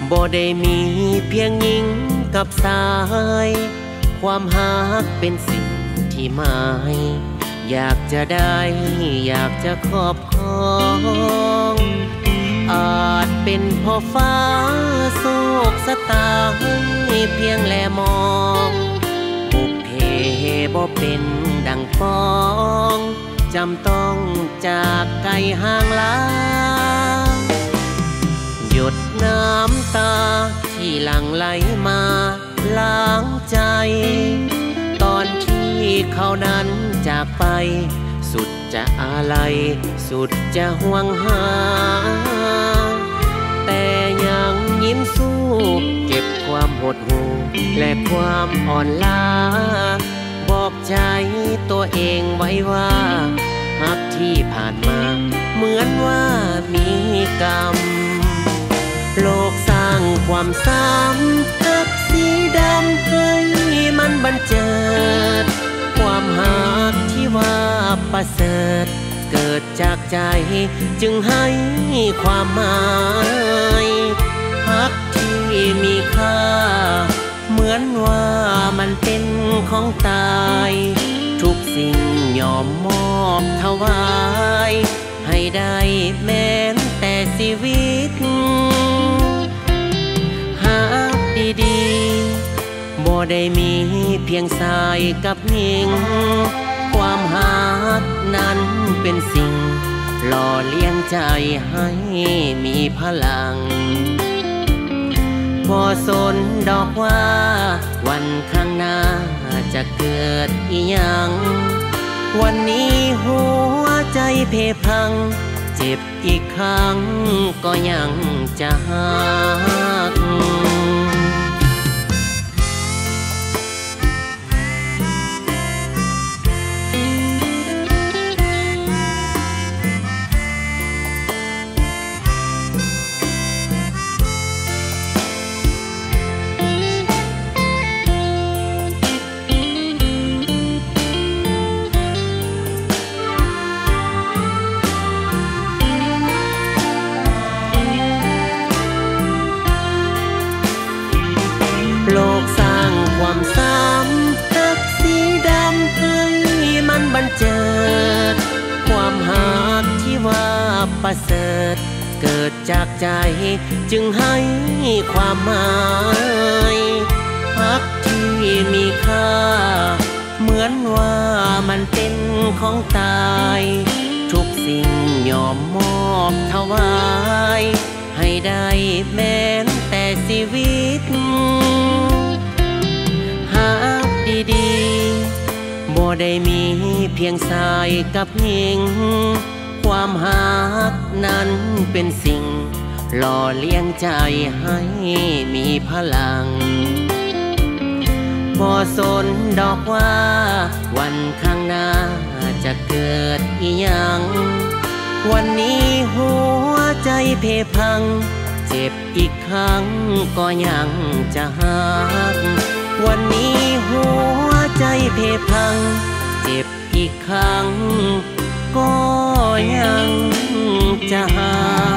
บ่ได้มีเพียงหญิงกับชายความหักเป็นสิ่งที่หมายอยากจะได้อยากจะครอบครองอาจเป็นเพราะฟ้าโศกสตาให้เพียงแลมองบุพเพบ่เป็นดังปองจำต้องจากไกลห่างลาหยดน้ำตาที่หลั่งไหลมาล้างใจตอนที่เขานั้นจากไปสุดจะอาลัยสุดจะห่วงหาแต่ยังยิ้มสู้เก็บความหดหู่และความอ่อนล้าบอกใจตัวเองไว้ว่ารักที่ผ่านมาเหมือนว่ามีกรรมโลกสร้างความซ้ำกับสีดำให้มันบันเจิดความหักที่ว่าประเสริฐเกิดจากใจจึงให้ความหมายรักที่มีค่าเหมือนว่ามันเป็นของตายทุกสิ่งยอมมอบถวายให้ได้แม้แต่ชีวิตหักดีๆบ่ได้มีเพียงชายกับหญิงความหักนั้นเป็นสิ่งหล่อเลี้ยงใจให้มีพลังบ่สนดอกว่าวันข้างหน้าจะเกิดอีหยังวันนี้หัวใจเพพังเจ็บอีกครั้งก็ยังจะหักโลกสร้างความซ้ำกับสีดำให้มันบันเจิดความหักที่ว่าประเสริฐเกิดจากใจจึงให้ความหมายรักที่มีค่าเหมือนว่ามันเป็นของตายทุกสิ่งยอมมอบถวายให้ได้แม้แต่ชีวิตหักดีๆบ่ได้มีเพียงชายกับหญิงความหักนั้นเป็นสิ่งหล่อเลี้ยงใจให้มีพลังบ่สนดอกว่าวันข้างหน้าจะเกิดอีหยังวันนี้หัวใจเพพังเจ็บอีกครั้งก็ยังจะหักวันนี้หัวใจเพพังเจ็บอีกครั้งก็ยังจะหัก